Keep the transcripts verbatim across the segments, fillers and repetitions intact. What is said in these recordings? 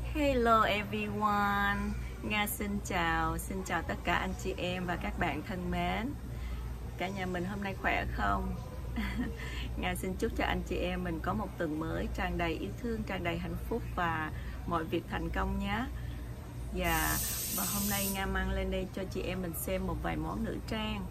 Hello everyone, Nga xin chào, xin chào tất cả anh chị em và các bạn thân mến. Cả nhà mình hôm nay khỏe không? Nga xin chúc cho anh chị em mình có một tuần mới tràn đầy yêu thương, tràn đầy hạnh phúc và mọi việc thành công nhé. Và, và hôm nay Nga mang lên đây cho chị em mình xem một vài món nữ trang.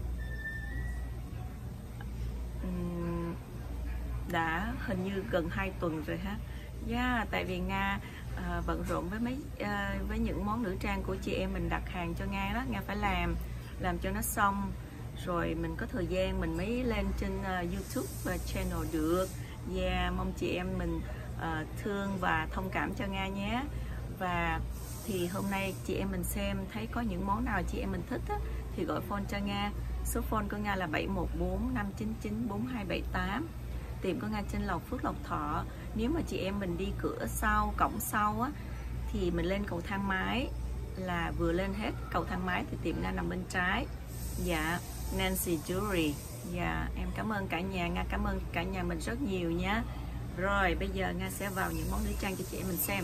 Uhm, đã hình như gần hai tuần rồi ha. Yeah, tại vì Nga uh, bận rộn với mấy uh, với những món nữ trang của chị em mình đặt hàng cho Nga đó, Nga phải làm làm cho nó xong rồi mình có thời gian mình mới lên trên uh, YouTube và channel được. Yeah, mong chị em mình uh, thương và thông cảm cho Nga nhé. Và thì hôm nay chị em mình xem thấy có những món nào chị em mình thích á, thì gọi phone cho Nga. Số phone của Nga là bảy một bốn năm chín chín bốn hai bảy tám. Tiệm của Nga trên lầu Phước Lộc Thọ. Nếu mà chị em mình đi cửa sau, cổng sau á, thì mình lên cầu thang máy, là vừa lên hết cầu thang máy thì tiệm Nga nằm bên trái. Dạ, Nancy Jewelry. Dạ, em cảm ơn cả nhà, Nga cảm ơn cả nhà mình rất nhiều nhé. Rồi, bây giờ Nga sẽ vào những món nữ trang cho chị em mình xem.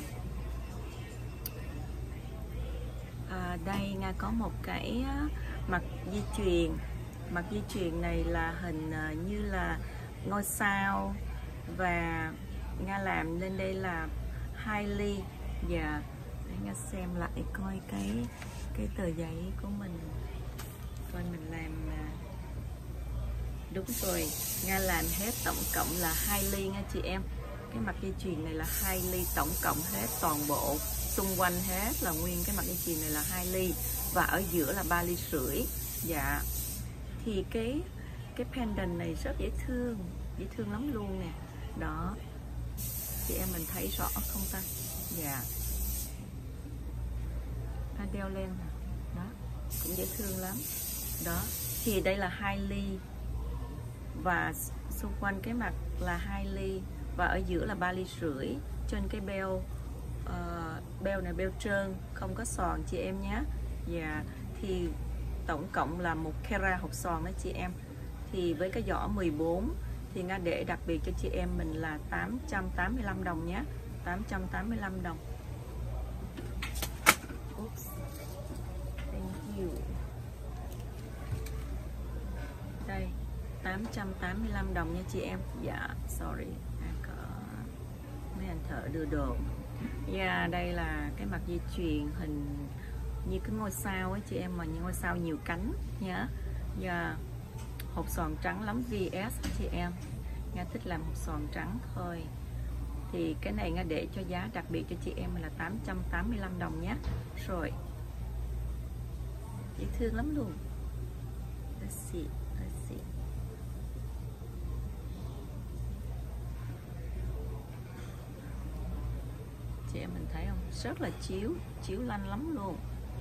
À, đây Nga có một cái mặt dây chuyền. Mặt dây chuyền này là hình uh, như là ngôi sao, và Nga làm lên đây là hai ly. Dạ, để Nga xem lại coi cái cái tờ giấy của mình, coi mình làm đúng rồi. Nga làm hết tổng cộng là hai ly nha chị em. Cái mặt dây chuyền này là hai ly, tổng cộng hết toàn bộ xung quanh hết là nguyên cái mặt dây chuyền này là hai ly, và ở giữa là ba ly rưỡi. Dạ, thì cái cái pendant này rất dễ thương, dễ thương lắm luôn nè. Đó, chị em mình thấy rõ không ta? Dạ, ta đeo lên đó cũng dễ thương lắm. Đó, thì đây là hai ly và xung quanh cái mặt là hai ly, và ở giữa là ba ly rưỡi. Trên cái beo uh, beo này beo trơn, không có sòn chị em nhé. Dạ, thì tổng cộng là một carat hộp sòn đó chị em. Thì với cái giỏ mười bốn thì Nga để đặc biệt cho chị em mình là tám trăm tám mươi lăm đồng nhé. tám trăm tám mươi lăm đồng. Oops. Thank you. Đây, tám trăm tám mươi lăm đồng nha chị em. Dạ, sorry. À, có mấy anh thợ đưa đồ. Yeah, đây là cái mặt dây chuyền hình như cái ngôi sao ấy chị em, mà những ngôi sao nhiều cánh nhá. Yeah. Hộp sòn trắng lắm, vê ét chị em. Nga thích làm hộp sòn trắng thôi. Thì cái này Nga để cho giá đặc biệt cho chị em là tám trăm tám mươi lăm đồng nhé. Rồi, dễ thương lắm luôn. Let's see, let's see. Chị em mình thấy không? Rất là chiếu, chiếu lanh lắm luôn.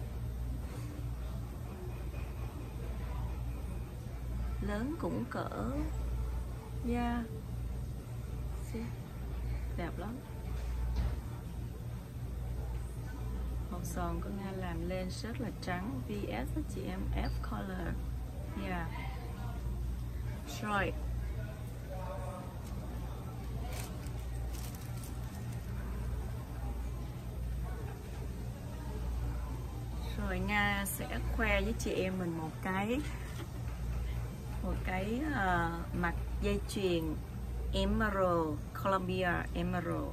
Lớn cũng cỡ, yeah, đẹp lắm. Hộp sòn của Nga làm lên rất là trắng, vê ét đó chị em, F color. Yeah. Rồi, rồi Nga sẽ khoe với chị em mình một cái một cái uh, mặt dây chuyền Emerald, Columbia Emerald.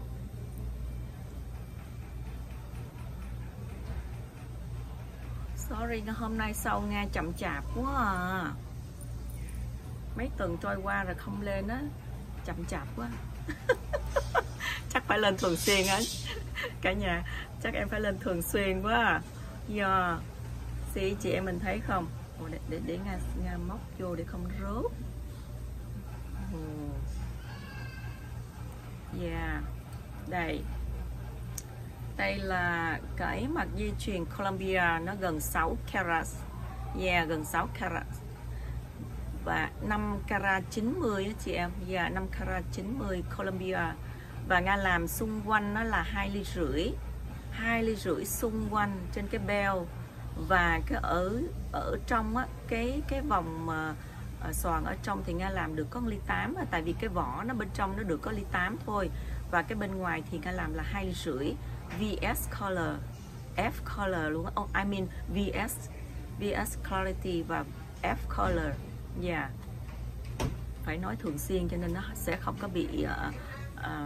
Sorry, hôm nay sau Nga chậm chạp quá à. Mấy tuần trôi qua rồi không lên á, chậm chạp quá. Chắc phải lên thường xuyên á cả nhà, chắc em phải lên thường xuyên quá à. Yeah. See, chị em mình thấy không? Ồ, để, để, để Nga, Nga móc vô để không rớt. Yeah. Đây, đây là cái mặt dây chuyền Columbia, nó gần sáu carat. Yeah, gần sáu carat. Và năm carat chín mươi đó chị em. Yeah, năm carat chín mươi Columbia. Và Nga làm xung quanh nó là hai ly rưỡi. Hai ly rưỡi xung quanh trên cái beo. Và cái ở ở trong á, cái cái vòng mà uh, xoàn ở trong thì Nga làm được có ly tám, tại vì cái vỏ nó bên trong nó được có ly tám thôi. và cái bên ngoài thì Nga làm là hai ly rưỡi. vê ét Color, F Color luôn á. Oh, I mean vê ét vê ét Clarity và F Color. Yeah, phải nói thường xuyên cho nên nó sẽ không có bị uh, uh,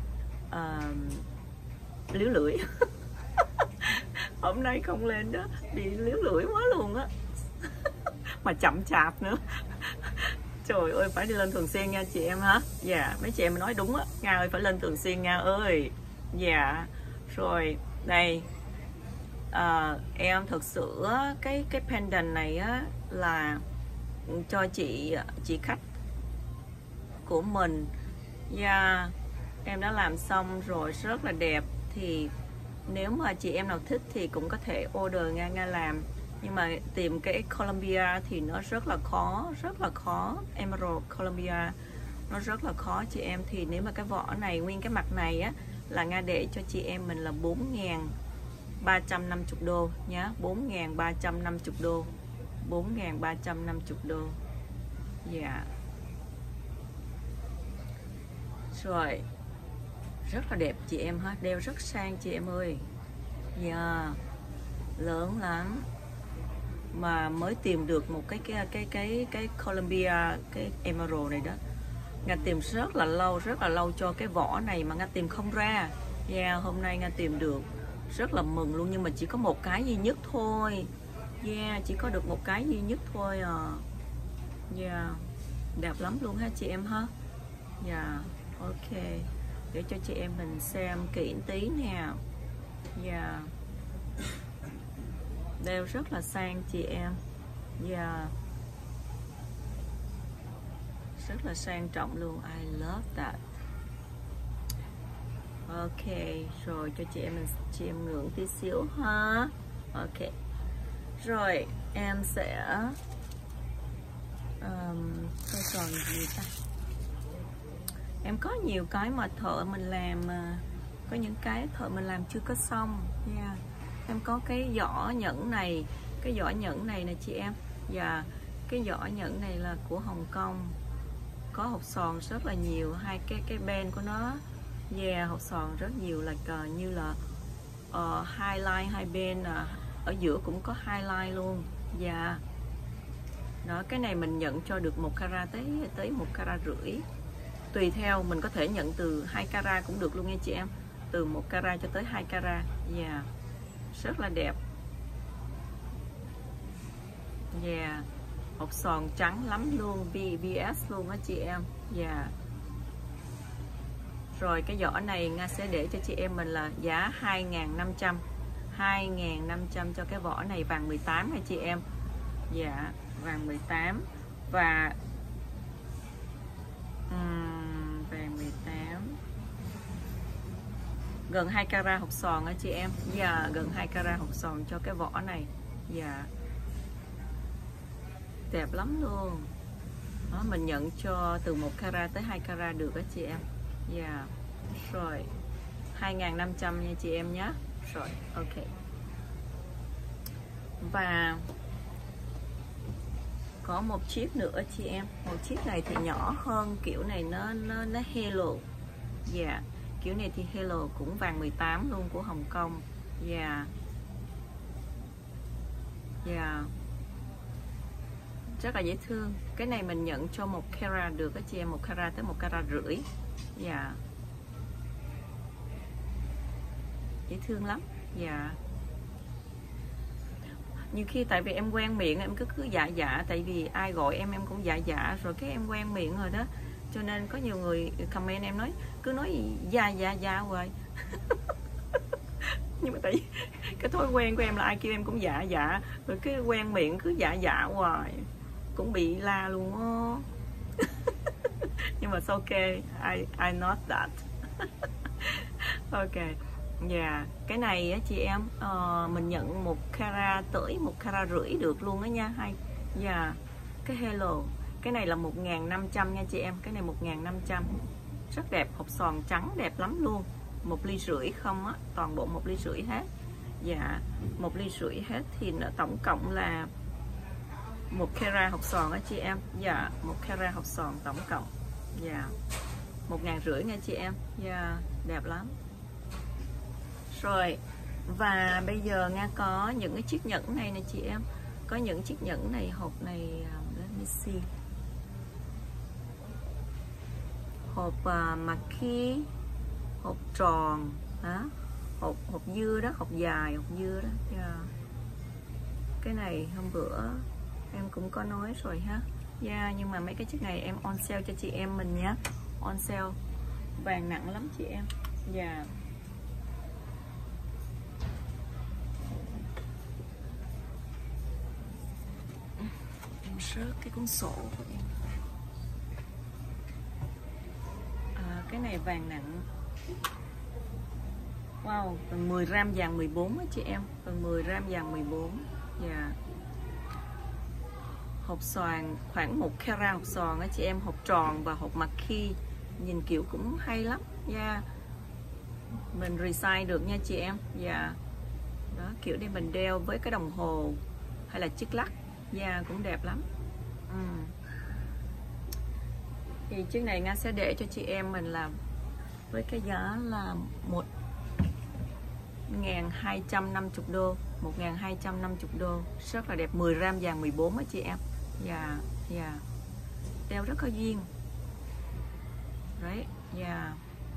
uh, liếu lưỡi. Hôm nay không lên đó bị liếu lưỡi quá luôn á. Mà chậm chạp nữa. Trời ơi, phải đi lên thường xuyên nha chị em hả? Dạ, yeah, mấy chị em nói đúng á. Nga ơi, phải lên thường xuyên Nga ơi. Dạ, yeah. Rồi, đây à, em thực sự cái cái pendant này á là cho chị chị khách của mình. Dạ, yeah, em đã làm xong rồi, rất là đẹp. Thì nếu mà chị em nào thích thì cũng có thể order Nga Nga làm. Nhưng mà tìm cái Columbia thì nó rất là khó, rất là khó. Emerald Columbia nó rất là khó chị em. Thì nếu mà cái vỏ này, nguyên cái mặt này á, là Nga để cho chị em mình là bốn nghìn ba trăm năm mươi đô nhá. Bốn nghìn ba trăm năm mươi đô. Bốn nghìn ba trăm năm mươi đô. Dạ, yeah. Rồi, rất là đẹp chị em ha. Đeo rất sang chị em ơi. Dạ, yeah. Lớn lắm. Mà mới tìm được một cái cái cái cái cái Columbia, cái Emerald này đó. Nga tìm rất là lâu, rất là lâu cho cái vỏ này mà Nga tìm không ra. Yeah, hôm nay Nga tìm được, rất là mừng luôn. Nhưng mà chỉ có một cái duy nhất thôi. Yeah, chỉ có được một cái duy nhất thôi à. Yeah, đẹp lắm luôn ha chị em ha. Yeah, ok, để cho chị em mình xem kỹ tí nè. Yeah, đeo rất là sang chị em. Yeah, rất là sang trọng luôn. I love that. Ok, rồi cho chị em mình chị em ngưỡng tí xíu ha. Ok, rồi em sẽ um, coi còn gì ta. Em có nhiều cái mà thợ mình làm, có những cái thợ mình làm chưa có xong. Yeah. Em có cái giỏ nhẫn này, cái giỏ nhẫn này nè chị em. Và cái giỏ nhẫn này là của Hồng Kông, có hộp sòn rất là nhiều, hai cái cái bên của nó. Yeah, hộp sòn rất nhiều, là like, như là uh, highlight hai bên, uh, ở giữa cũng có highlight luôn. Yeah. Đó, cái này mình nhận cho được một carat tới tới một carat rưỡi, tùy theo, mình có thể nhận từ hai carat cũng được luôn nha chị em, từ một carat cho tới hai carat. Yeah, rất là đẹp. Yeah, hộp sòn trắng lắm luôn, vê ét luôn á chị em. Yeah. Rồi cái giỏ này Nga sẽ để cho chị em mình là giá hai nghìn năm trăm. hai nghìn năm trăm cho cái vỏ này, vàng mười tám nha chị em. Dạ, vàng mười tám. Và um, vàng mười tám, gần hai carat hộp sòn á chị em. Dạ, gần hai carat hộp sòn cho cái vỏ này. Dạ, đẹp lắm luôn. Đó, mình nhận cho từ một carat tới hai carat được á chị em. Dạ, rồi hai nghìn năm trăm nha chị em nhé. Rồi, ok. Và có một chiếc nữa chị em. Một chiếc này thì nhỏ hơn, kiểu này nó nó nó hello. Dạ, yeah. Kiểu này thì hello, cũng vàng mười tám luôn, của Hồng Kông. Dạ, dạ, rất là dễ thương. Cái này mình nhận cho một carat được á chị em, một carat tới một carat rưỡi. Dạ, dễ thương lắm. Dạ, nhiều khi tại vì em quen miệng, em cứ cứ dạ dạ, tại vì ai gọi em em cũng dạ dạ rồi, cái em quen miệng rồi đó, cho nên có nhiều người comment em nói cứ nói dạ dạ dạ hoài. Nhưng mà tại vì cái thói quen của em là ai kêu em cũng dạ dạ, rồi cái quen miệng cứ dạ dạ hoài, cũng bị la luôn á. Nhưng mà it's okay, I I not that. Ok. Dạ, yeah. Cái này á chị em, uh, mình nhận một carat tới một carat rưỡi được luôn đó nha. Hay. Dạ, yeah. Cái hello, cái này là một nghìn năm trăm nha chị em. Cái này một nghìn năm trăm, rất đẹp, hộp sòn trắng đẹp lắm luôn. Một ly rưỡi không á, toàn bộ một ly rưỡi hết. Dạ, một ly rưỡi hết thì nó tổng cộng là một carat hộp sòn á chị em. Dạ, một carat hộp sòn tổng cộng. Dạ, một ngàn rưỡi nha chị em. Dạ. đẹp lắm. Rồi, và bây giờ Nga có những cái chiếc nhẫn này nè chị em. Có những chiếc nhẫn này, hộp này, let me see. Hộp uh, maki, hộp tròn, hả? Hộp hộp dưa đó, hộp dài, hộp dưa đó. Yeah. Cái này hôm bữa em cũng có nói rồi ha. Yeah, nhưng mà mấy cái chiếc này em on sale cho chị em mình nhé. On sale, vàng nặng lắm chị em. Yeah. Em rớt cái cuốn sổ của em. À, cái này vàng nặng. Wow, gần mười gram vàng mười bốn á chị em. Gần mười gram vàng mười bốn. Dạ. Hộp xoàn khoảng một carat hộp xoàn á chị em. Hộp tròn và hộp maki. Nhìn kiểu cũng hay lắm. Dạ. Mình resize được nha chị em. Dạ. Đó, kiểu để mình đeo với cái đồng hồ hay là chiếc lắc. Dạ, cũng đẹp lắm. Ừ. Thì chiếc này Nga sẽ để cho chị em mình làm với cái giá là một nghìn hai trăm năm mươi đô, một nghìn hai trăm năm mươi đô, rất là đẹp, mười gram vàng mười bốn á chị em. Dạ, dạ. Đeo rất có duyên. Đấy, dạ.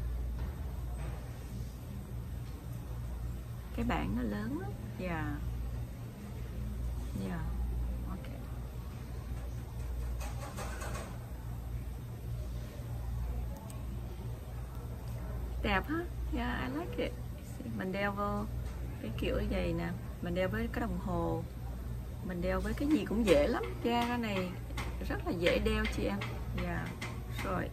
Cái bảng nó lớn lắm. Dạ. Dạ. Ok. Đẹp ha. Yeah, I like it. Mình đeo vô cái kiểu như vậy nè, mình đeo với cái đồng hồ, mình đeo với cái gì cũng dễ lắm. Ra cái này rất là dễ đeo chị em. Dạ. Yeah. Rồi.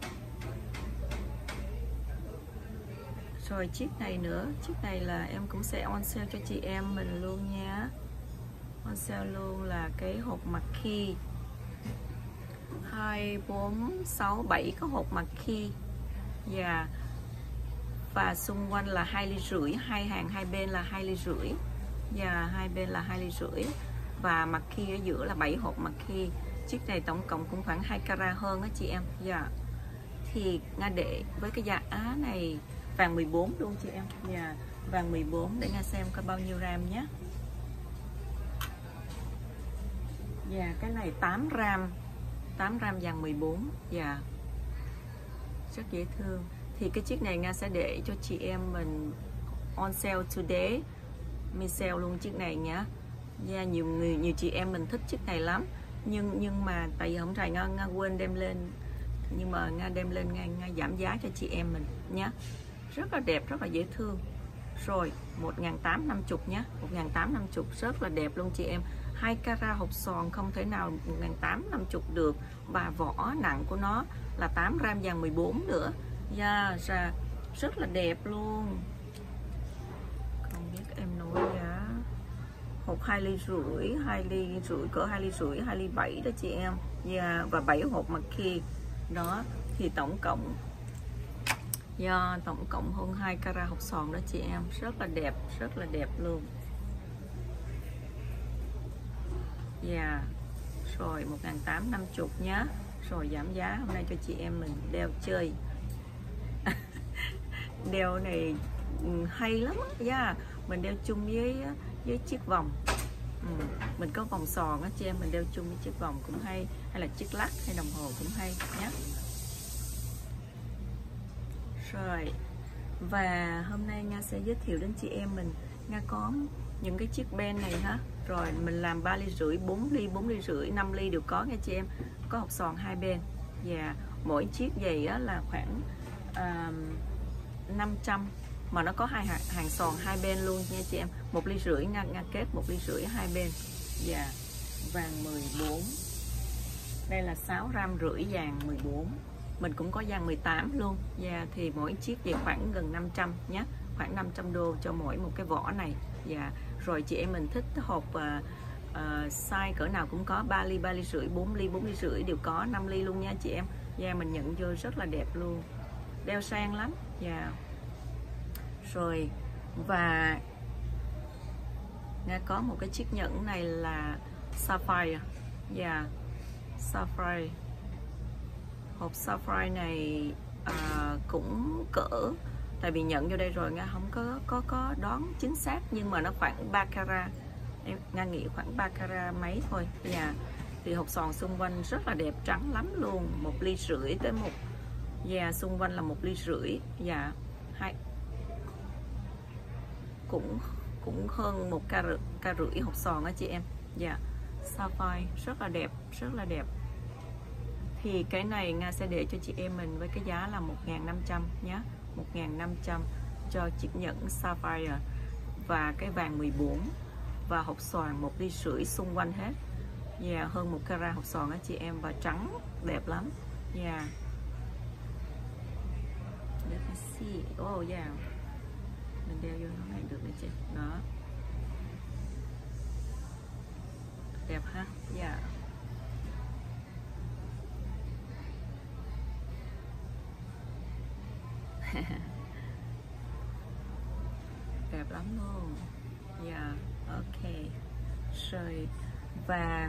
Rồi chiếc này nữa, chiếc này là em cũng sẽ on sale cho chị em mình luôn nha. On sale luôn là cái hộp maki. hai, bốn, sáu, bảy có hộp maki. Dạ. Yeah. Và xung quanh là hai ly rưỡi, hai hàng hai bên là hai ly rưỡi. Và hai bên là hai ly rưỡi. Và maki ở giữa là bảy hộp maki. Chiếc này tổng cộng cũng khoảng hai carat hơn á chị em. Dạ. Thì Nga để với cái giá á này vàng mười bốn luôn chị em. Dạ, vàng mười bốn để Nga xem có bao nhiêu gram nhé. Dạ, cái này tám gram. tám gram vàng mười bốn. Dạ. Rất dễ thương. Thì cái chiếc này Nga sẽ để cho chị em mình on sale today. Mình sale luôn chiếc này nhá. Yeah, nhiều người, nhiều chị em mình thích chiếc này lắm. Nhưng nhưng mà tại vì không phải Nga, Nga quên đem lên. Nhưng mà Nga đem lên Nga, Nga giảm giá cho chị em mình nhé. Rất là đẹp, rất là dễ thương. Rồi, một nghìn tám trăm năm mươi nhé. một nghìn tám trăm năm mươi rất là đẹp luôn chị em. hai carat hộp xoàn không thể nào một nghìn tám trăm năm mươi được. Và vỏ nặng của nó là tám gram vàng mười bốn nữa. Yeah, ra rất là đẹp luôn. Không biết em nói giá. Hộp hai ly rưỡi, hai ly rưỡi cỡ hai ly rưỡi, hai ly bảy đó chị em. Yeah, và bảy hộp maki. Đó, thì tổng cộng yeah, tổng cộng hơn hai carat hộp xoàn đó chị em. Rất là đẹp, rất là đẹp luôn. Yeah. Rồi một nghìn tám trăm năm mươi nhá. Rồi giảm giá hôm nay cho chị em mình đeo chơi. Đeo này hay lắm á. Yeah. Mình đeo chung với với chiếc vòng. Ừ. Mình có vòng sòn á chị em, mình đeo chung với chiếc vòng cũng hay, hay là chiếc lắc hay đồng hồ cũng hay nhé. Rồi. Và hôm nay Nga sẽ giới thiệu đến chị em mình. Nga có những cái chiếc ben này ha. Rồi mình làm ba ly rưỡi, bốn ly, bốn ly rưỡi, năm ly đều có nha chị em. Có hộp xoàn hai bên. Và yeah. Mỗi chiếc giày á là khoảng uh, năm trăm. Mà nó có hai hàng xoàn hai bên luôn nha chị em. Một ly rưỡi Nga, Nga kết một ly rưỡi hai bên. Và yeah. Vàng mười bốn. Đây là sáu gram rưỡi vàng mười bốn. Mình cũng có vàng mười tám luôn. Yeah, thì mỗi chiếc về khoảng gần năm trăm nhé. Khoảng năm trăm đô cho mỗi một cái vỏ này. Yeah. Rồi chị em mình thích hộp uh, uh, size cỡ nào cũng có, ba ly, ba ly rưỡi, bốn ly, bốn ly rưỡi đều có, năm ly luôn nha chị em. Yeah, mình nhận vô rất là đẹp luôn. Đeo sang lắm. Yeah. Rồi và Nga có một cái chiếc nhẫn này là sapphire. Yeah. Sapphire. Hộp sapphire này uh, cũng cỡ tại vì nhận vô đây rồi Nga không có có có đoán chính xác, nhưng mà nó khoảng ba carat, em Nga nghĩ khoảng ba carat mấy thôi. Dạ, thì hộp sòn xung quanh rất là đẹp, trắng lắm luôn, một ly rưỡi tới một, dạ xung quanh là một ly rưỡi, dạ hai cũng cũng hơn một ca rưỡi, ca rưỡi hộp sòn á chị em. Dạ, sapphire rất là đẹp, rất là đẹp. Thì cái này Nga sẽ để cho chị em mình với cái giá là một nghìn năm trăm nhé, một nghìn năm trăm cho chiếc nhẫn sapphire và cái vàng mười bốn và hộp xoàn một ly rưỡi xung quanh hết. Dạ, yeah, hơn một carat hộp xoàn á chị em, và trắng đẹp lắm. Dạ. Yeah. Let me see. Oh yeah. Mình đeo vô nó này được đấy chị. Đó. Đẹp ha. Dạ. Yeah. Đẹp lắm luôn. Dạ, yeah, ok. Rồi, và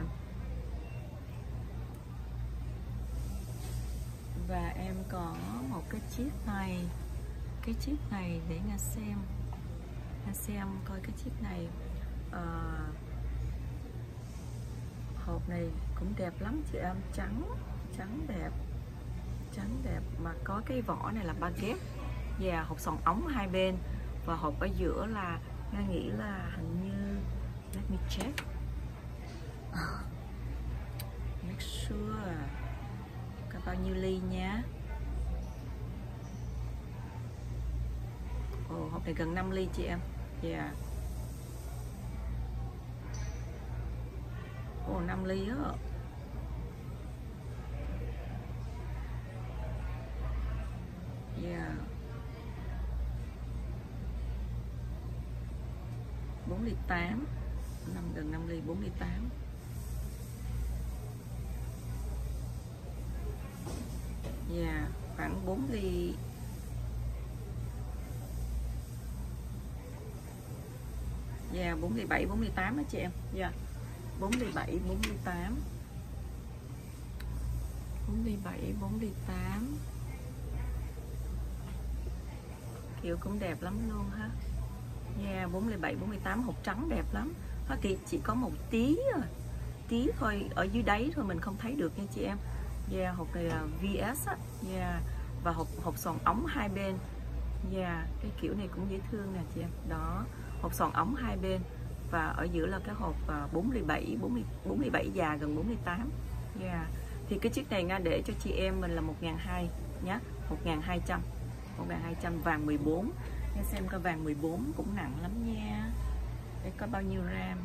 và em có một cái chiếc này, cái chiếc này để Nga xem, Nga xem coi cái chiếc này. Uh, hộp này cũng đẹp lắm chị em, trắng, trắng đẹp, trắng đẹp, mà có cái vỏ này là baguette. Dạ, yeah, hộp sòn ống hai bên, và hộp ở giữa là Nga nghĩ là hình như, let me check, make sure có bao nhiêu ly nha. Ồ, hộp này gần năm ly chị em. Dạ, yeah. Ồ, năm ly á. Yeah, bốn ly tám, năm gần năm ly, bốn ly tám. Dạ, khoảng bốn ly. Dạ, bốn ly bảy, bốn ly tám đó chị em. Dạ, bốn ly bảy, bốn ly tám, bốn ly bảy, bốn ly tám. Kiểu cũng đẹp lắm luôn ha. Yeah, bốn ly bảy, bốn ly tám, hộp trắng đẹp lắm. Nó chỉ có một tí rồi, tí thôi, ở dưới đáy thôi, mình không thấy được nha chị em. Yeah, hộp này là vê ét á. Yeah, và hộp hộp sòn ống hai bên. Yeah, cái kiểu này cũng dễ thương nè chị em. Đó, hộp sòn ống hai bên, và ở giữa là cái hộp bốn ly bảy, bốn ly bảy già gần bốn ly tám. Yeah, thì cái chiếc này Nga để cho chị em mình là một nghìn hai trăm nhé, một nghìn hai trăm, một nghìn hai trăm, vàng mười bốn. Nghe xem coi vàng mười bốn cũng nặng lắm nha. Để có bao nhiêu gram.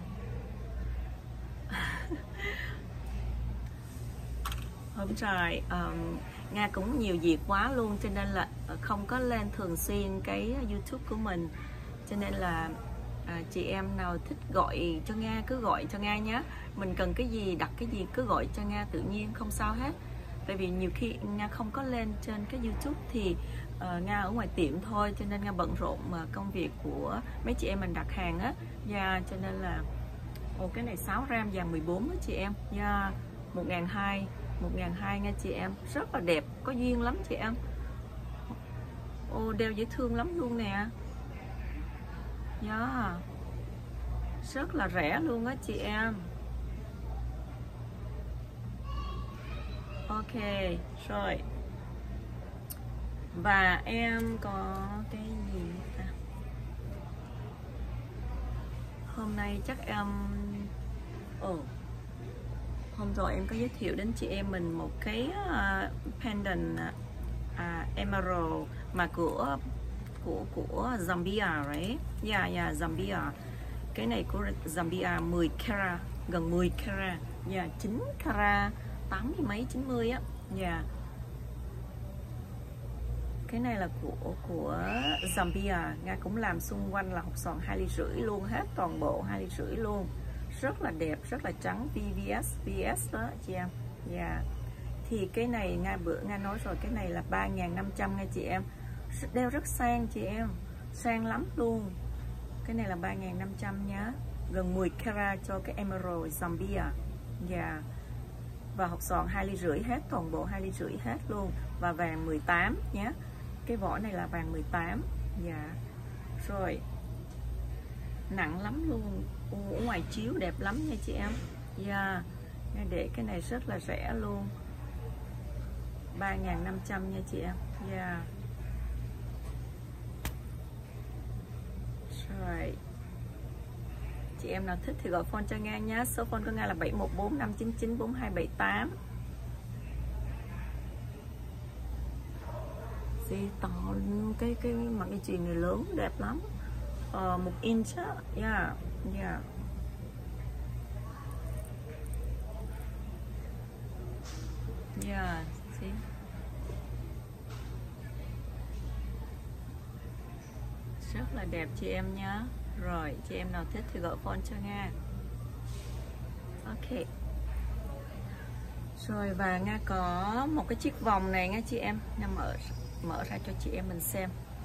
Hôm rồi um, Nga cũng nhiều việc quá luôn, cho nên là không có lên thường xuyên cái YouTube của mình, cho nên là à, chị em nào thích gọi cho Nga cứ gọi cho Nga nhé. Mình cần cái gì, đặt cái gì cứ gọi cho Nga, tự nhiên không sao hết. Tại vì nhiều khi Nga không có lên trên cái YouTube thì uh, Nga ở ngoài tiệm thôi, cho nên Nga bận rộn mà công việc của mấy chị em mình đặt hàng á. Yeah, cho nên là ồ, cái này sáu gram vàng mười bốn đó chị em. Yeah, một nghìn hai trăm, một nghìn hai trăm nha chị em, rất là đẹp, có duyên lắm chị em. Ô, đeo dễ thương lắm luôn nè. Yeah, rất là rẻ luôn á chị em. Ok, rồi. Và em có cái gì ta? Hôm nay chắc em Ồ, hôm rồi em có giới thiệu đến chị em mình một cái uh, pendant uh, emerald mà của của của Zambia right? Yeah, yeah, Zambia. Cái này của Zambia mười carat, gần mười carat. Yeah, chín carat, tám mươi mấy, chín mươi á. Yeah. Cái này là của của Zambia. Nga cũng làm xung quanh là hộp sòn hai ly rưỡi luôn, hết toàn bộ hai ly rưỡi luôn. Rất là đẹp, rất là trắng, vê ét, vê ét đó chị em. Yeah. Thì cái này Nga bữa Nga nói rồi, cái này là ba nghìn năm trăm nha chị em. Đeo rất sang chị em, sang lắm luôn. Cái này là ba nghìn năm trăm nhá, gần mười carat cho cái emerald Zambia. Yeah. Và hộp sòn hai ly rưỡi hết, toàn bộ hai ly rưỡi hết luôn. Và vàng mười tám nhé. Cái vỏ này là vàng mười tám. Dạ. Rồi. Nặng lắm luôn. Ở ngoài chiếu đẹp lắm nha chị em. Dạ. Nghe để cái này rất là rẻ luôn. ba nghìn năm trăm nha chị em. Dạ. Rồi. Chị em nào thích thì gọi phone cho Nga nhé. Số phone của Nga là bảy một bốn năm chín chín bốn hai bảy tám. Thì to cái cái mặt dây chuyền này lớn đẹp lắm. Ờ, một inch á. Yeah. Yeah. Yeah. See? Rất là đẹp chị em nhé. Rồi, chị em nào thích thì gọi phone cho Nga. Ok. Rồi, và Nga có một cái chiếc vòng này nha chị em. Nga mở mở ra cho chị em mình xem.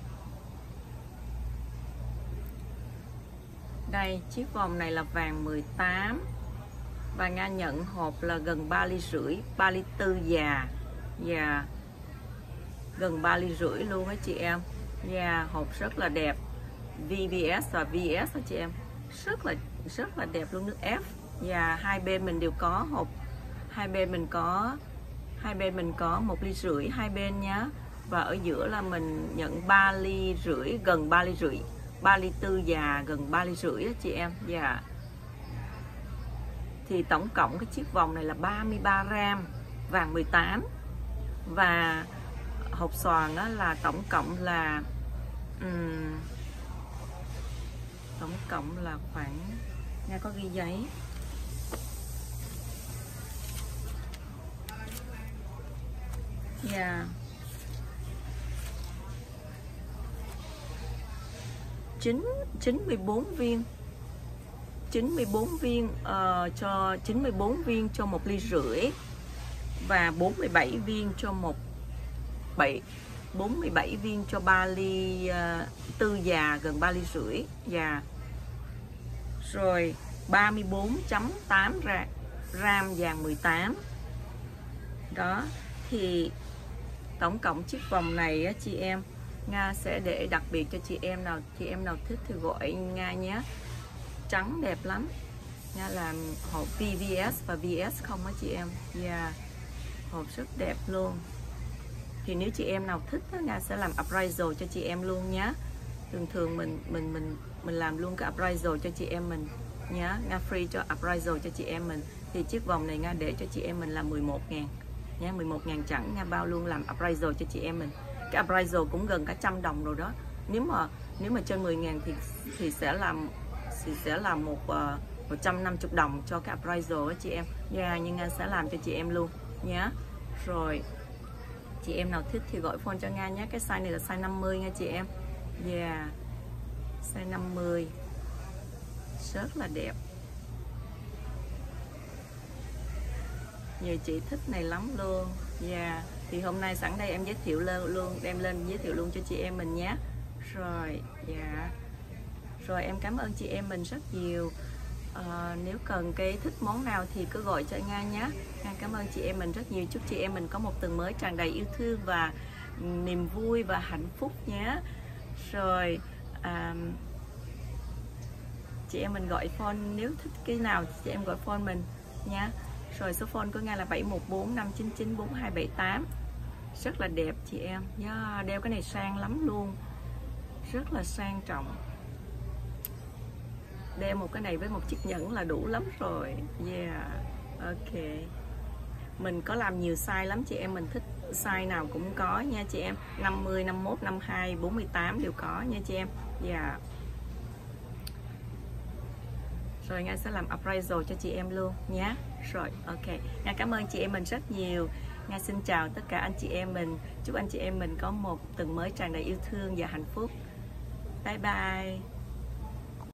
Đây, chiếc vòng này là vàng mười tám. Và Nga nhận hộp là gần ba ly rưỡi, ba ly tư già. Và gần ba ly rưỡi luôn á chị em. Và hộp rất là đẹp. vê vê ét và vê ét đó chị em. Rất là rất là đẹp luôn, nước ép. Và hai bên mình đều có hộp. Hai bên mình có hai bên mình có một ly rưỡi hai bên nhá. Và ở giữa là mình nhận ba ly rưỡi, gần ba ly rưỡi, ba ly tư già, gần ba ly rưỡi đó chị em. Dạ. Thì tổng cộng cái chiếc vòng này là ba mươi ba gram vàng mười tám. Và hộp xoàn đó là tổng cộng là um, tổng cộng là khoảng, Nga có ghi giấy. Dạ. Yeah. chín mươi bốn viên. chín mươi bốn viên uh, cho chín mươi bốn viên cho một ly rưỡi và bốn mươi bảy viên cho một bảy bốn mươi bảy viên cho ba ly uh, tư già, gần ba ly rưỡi. Và rồi ba mươi bốn phẩy tám gram vàng mười tám. Đó, thì tổng cộng chiếc vòng này á, chị em, Nga sẽ để đặc biệt cho chị em nào chị em nào thích thì gọi Nga nhé. Trắng đẹp lắm. Nga làm hộp vê vê ét và vê ét không á chị em. Yeah. Hộp rất đẹp luôn. Thì nếu chị em nào thích á, Nga sẽ làm appraisal cho chị em luôn nhé. Thường thường mình mình mình mình làm luôn cái appraisal cho chị em mình nhé. Nga free cho appraisal cho chị em mình. Thì chiếc vòng này Nga để cho chị em mình là mười một ngàn nhé, mười một ngàn chẳng. Nga bao luôn làm appraisal cho chị em mình. Cái appraisal cũng gần cả trăm đồng rồi đó. Nếu mà nếu mà trên mười ngàn thì thì sẽ làm thì sẽ là một uh, một trăm năm mươi đồng cho cái appraisal á chị em. Yeah, nhưng Nga sẽ làm cho chị em luôn nhé. Rồi chị em nào thích thì gọi phone cho Nga nhé. Cái size này là size năm mươi nha chị em. Yeah, size năm mươi. Rất là đẹp. Nhiều chị thích này lắm luôn. Yeah. Thì hôm nay sẵn đây em giới thiệu lên luôn, đem lên giới thiệu luôn cho chị em mình nhé. Rồi, dạ. Rồi em cảm ơn chị em mình rất nhiều. À, nếu cần cái thích món nào thì cứ gọi cho Nga nhé. Nga cảm ơn chị em mình rất nhiều. Chúc chị em mình có một tuần mới tràn đầy yêu thương và niềm vui và hạnh phúc nhé. Rồi à, chị em mình gọi phone nếu thích cái nào chị em gọi phone mình nhé. Rồi số phone của Nga là bảy một bốn năm chín chín bốn hai bảy tám. Rất là đẹp chị em. Yeah, đeo cái này sang lắm luôn. Rất là sang trọng. Đeo một cái này với một chiếc nhẫn là đủ lắm rồi. Yeah. Ok. Mình có làm nhiều size lắm chị em, mình thích size nào cũng có nha chị em. năm mươi, năm mươi mốt, năm mươi hai, bốn mươi tám đều có nha chị em. Yeah. Rồi Nga sẽ làm appraisal cho chị em luôn nhé. Rồi ok. Nga cảm ơn chị em mình rất nhiều. Nga xin chào tất cả anh chị em mình. Chúc anh chị em mình có một tuần mới tràn đầy yêu thương và hạnh phúc. Bye bye.